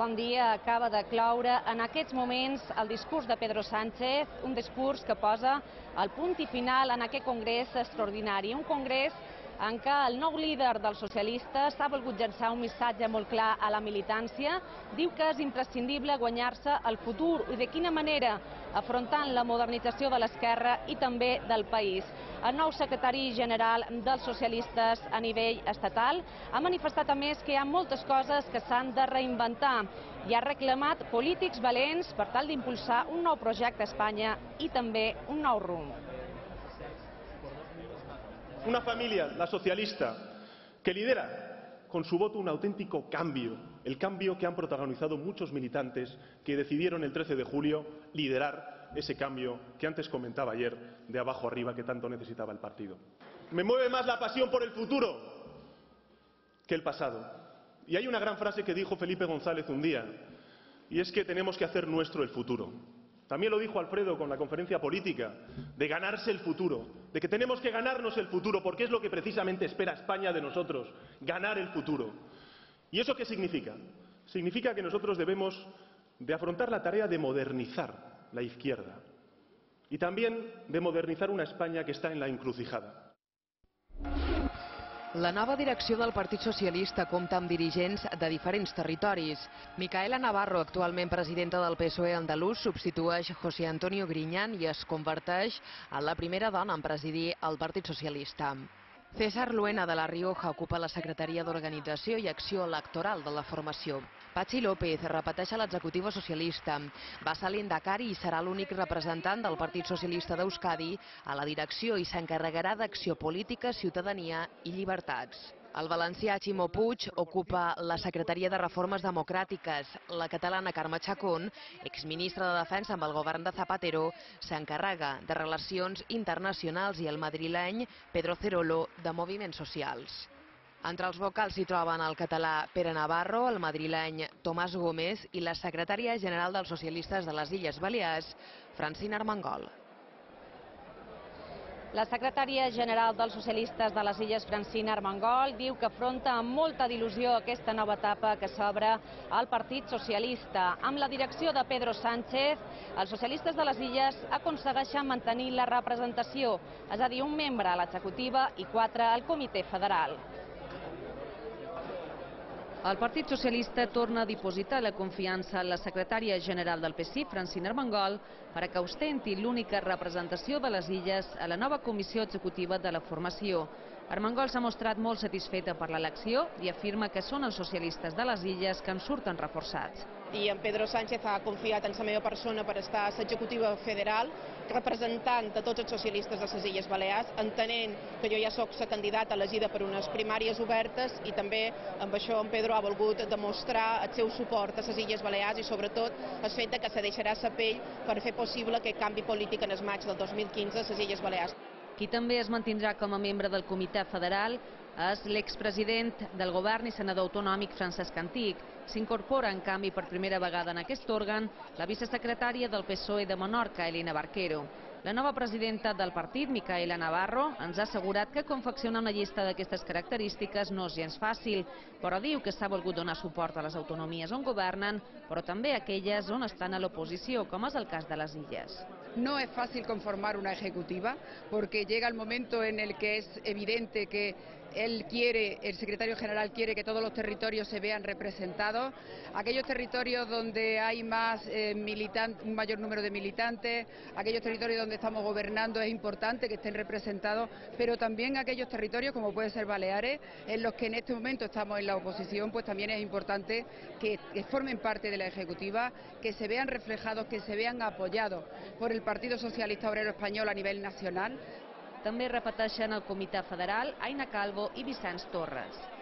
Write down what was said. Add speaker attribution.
Speaker 1: Bon dia. Acaba de cloure en aquests moments el discurs de Pedro Sánchez, un discurs que posa el punt i final en aquest congrés extraordinari. Un congrés en què el nou líder dels socialistes ha volgut llançar un missatge molt clar a la militància. Diu que és imprescindible guanyar-se el futur i de quina manera, afrontant la modernització de l'esquerra i també del país. El nou secretari general dels socialistes a nivell estatal ha manifestat a més que hi ha moltes coses que s'han de reinventar i ha reclamat polítics valents per tal d'impulsar un nou projecte a Espanya i també un nou rumb.
Speaker 2: Una familia, la socialista, que lidera con su voto un auténtico cambio, el cambio que han protagonizado muchos militantes que decidieron el 13 de julio liderar ese cambio que antes comentaba ayer de abajo arriba que tanto necesitaba el partido. Me mueve más la pasión por el futuro que el pasado. Y hay una gran frase que dijo Felipe González un día, y es que tenemos que hacer nuestro el futuro. También lo dijo Alfredo con la conferencia política, de ganarse el futuro, de que tenemos que ganarnos el futuro, porque es lo que precisamente espera España de nosotros, ganar el futuro. ¿Y eso qué significa? Significa que nosotros debemos de afrontar la tarea de modernizar la izquierda y también de modernizar una España que está en la encrucijada.
Speaker 3: La nova direcció del Partit Socialista compta amb dirigents de diferents territoris. Micaela Navarro, actualment presidenta del PSOE andalús, substitueix José Antonio Griñán i es converteix en la primera dona en presidir el Partit Socialista. César Luena de la Rioja ocupa la Secretaria d'Organització i Acció Electoral de la formació. Patxi López repeteix a l'executiva socialista. Va ser l'indacari i serà l'únic representant del Partit Socialista d'Euskadi a la direcció i s'encarregarà d'acció política, ciutadania i llibertats. El valencià Ximo Puig ocupa la Secretaria de Reformes Democràtiques. La catalana Carme Chacón, exministra de Defensa amb el govern de Zapatero, s'encarrega de relacions internacionals i el madrileny Pedro Cerolo de Moviments Socials. Entre els vocals s'hi troben el català Pere Navarro, el madrileny Tomàs Gómez i la secretària general dels socialistes de les Illes Balears, Francina Armengol.
Speaker 1: La secretària general dels socialistes de les Illes, Francina Armengol, diu que afronta amb molta d'il·lusió aquesta nova etapa que s'obre al Partit Socialista. Amb la direcció de Pedro Sánchez, els socialistes de les Illes aconsegueixen mantenir la representació, és a dir, un membre a l'executiva i 4 al Comitè Federal. El Partit Socialista torna a dipositar la confiança en la secretària general del PSI, Francina Armengol, perquè ostenti l'única representació de les Illes a la nova comissió executiva de la formació. Armengol s'ha mostrat molt satisfeta per l'elecció i afirma que són els socialistes de les Illes que en surten reforçats.
Speaker 4: I en Pedro Sánchez ha confiat en la meva persona per estar a l'executiva federal, representant de tots els socialistes de les Illes Balears, entenent que jo ja soc la candidata elegida per unes primàries obertes i també amb això en Pedro ha volgut demostrar el seu suport a les Illes Balears i sobretot el fet que se deixarà la pell per fer possible aquest canvi polític en el maig del 2015 a les Illes Balears.
Speaker 1: Qui també es mantindrà com a membre del Comitè Federal és l'expresident del govern i senador autonòmic Francesc Antic. S'incorpora, en canvi, per primera vegada en aquest òrgan, la vicesecretària del PSOE de Menorca, Elena Barquero. La nova presidenta del partit, Micaela Navarro, ens ha assegurat que confeccionar una llista d'aquestes característiques no és gens fàcil, però diu que s'ha volgut donar suport a les autonomies on governen, però també a aquelles on estan a l'oposició, com és el cas de les Illes.
Speaker 5: No es fácil conformar una ejecutiva porque llega el momento en el que es evidente que el secretario general quiere que todos los territorios se vean representados. Aquellos territorios donde hay un mayor número de militantes, aquellos territorios donde estamos gobernando es importante que estén representados, pero también aquellos territorios como puede ser Baleares, en los que en este momento estamos en la oposición, pues también es importante que formen parte de la ejecutiva, que se vean reflejados, que se vean apoyados por el Partido Socialista Obrero Español a nivel nacional.
Speaker 1: També repeteixen el Comitè Federal Aina Calvo i Vicenç Torres.